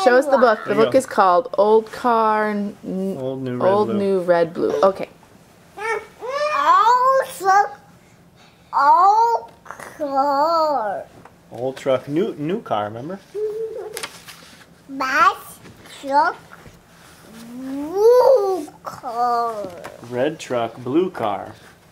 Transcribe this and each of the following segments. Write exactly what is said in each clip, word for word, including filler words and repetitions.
show us the book. The There you book go. is called Old Car, N Old New Red Old Blue. New Red Blue. Okay. Also, old car. Old truck, new new car. Remember? Bus, truck, blue car. Red truck, blue car.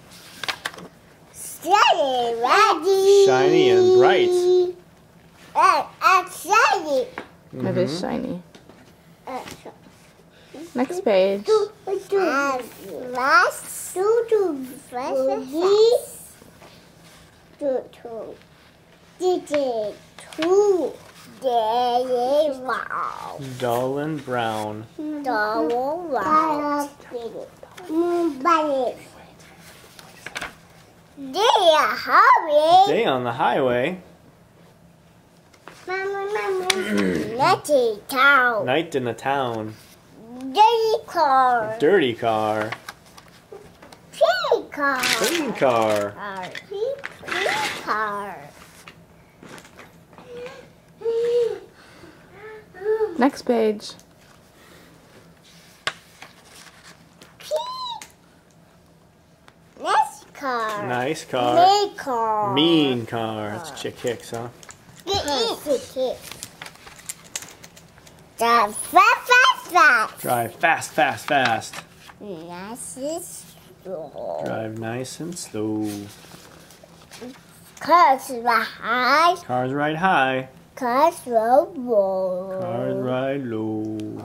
Shiny, ready. Shiny and bright. And, and shiny. It is Mhm. shiny. Uh, Next page. And last, two, two, flash, two, two. Digit two. There is wow. Dull and brown. Double wow. Bunny. There, hurry. Day on the highway. Mama, mama. Nutty town. Night in the town. Dirty car. Dirty car. Pink car. Clean car. Car. Pink car. Next page. Pink. Next car. Nice car. Mean car. Mean car. That's Chick Hicks, huh? Drive fast, fast, fast. Drive fast, fast, fast. Nice is slow. Drive nice and slow. Cars high. Cars ride high. Cars low. low. Cars ride low.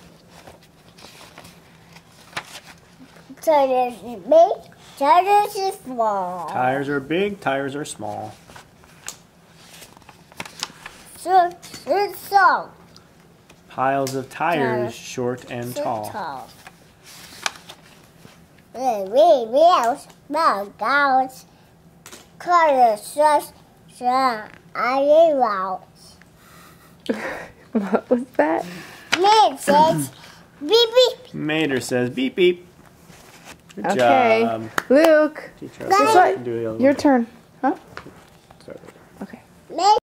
Tires is big. Tires is small. Tires are big, tires are small. So, it's so. Piles of tires, Tires. short and So tall. tall. We, we, wheels, no goats. Cars, just, so, I route. What was that? Man says, beep, beep. Mater says beep beep. Good Okay. job. Luke, Teacher, Guys. I can do the other your one. turn. Huh? Sorry. Okay. Man